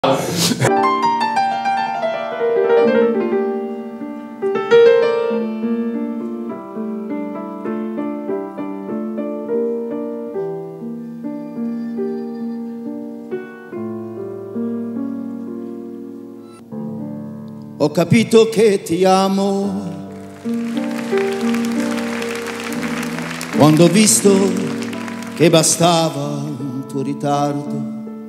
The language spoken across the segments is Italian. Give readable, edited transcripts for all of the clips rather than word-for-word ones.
Ho capito che ti amo quando ho visto che bastava un tuo ritardo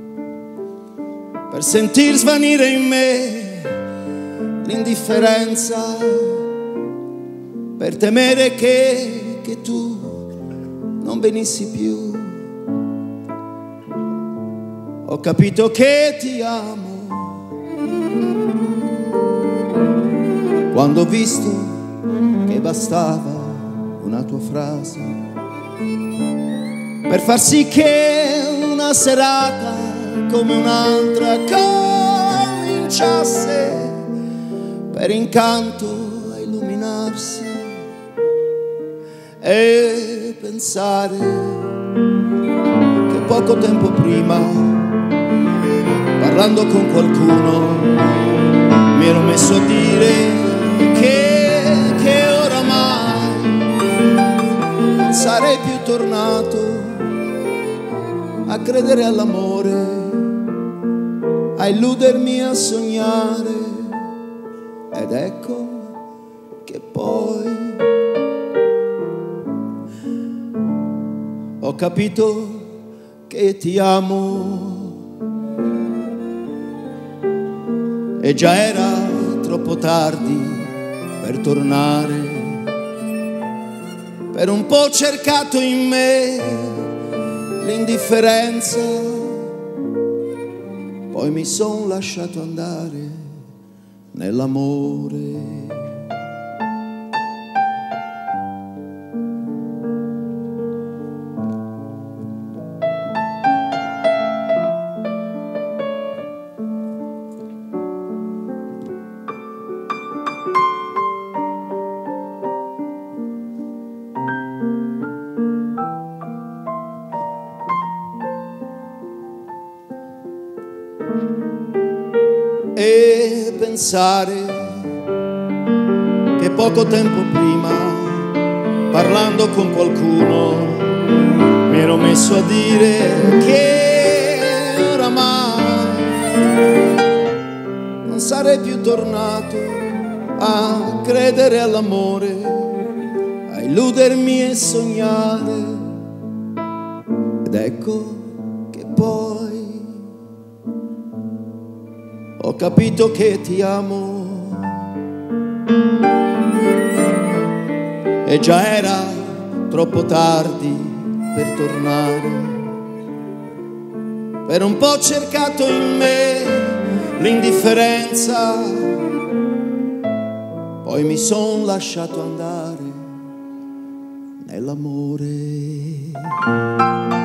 per sentir svanire in me l'indifferenza, per temere che tu non venissi più. Ho capito che ti amo quando ho visto che bastava una tua frase per far sì che una serata come un'altra cominciasse per incanto a illuminarsi e pensare che poco tempo prima, parlando con qualcuno, mi ero messo a dire che oramai non sarei più tornato a credere all'amore, a illudermi, a sognare. Ed ecco che poi ho capito che ti amo e già era troppo tardi per tornare. Per un po' ho cercato in me l'indifferenza, poi mi son lasciato andare nell'amore. E pensare che poco tempo prima, parlando con qualcuno, mi ero messo a dire che oramai non sarei più tornato a credere all'amore, a illudermi e sognare. Ed ecco che poi ho capito che ti amo e già era troppo tardi per tornare. Per un po' ho cercato in me l'indifferenza, poi mi son lasciato andare nell'amore.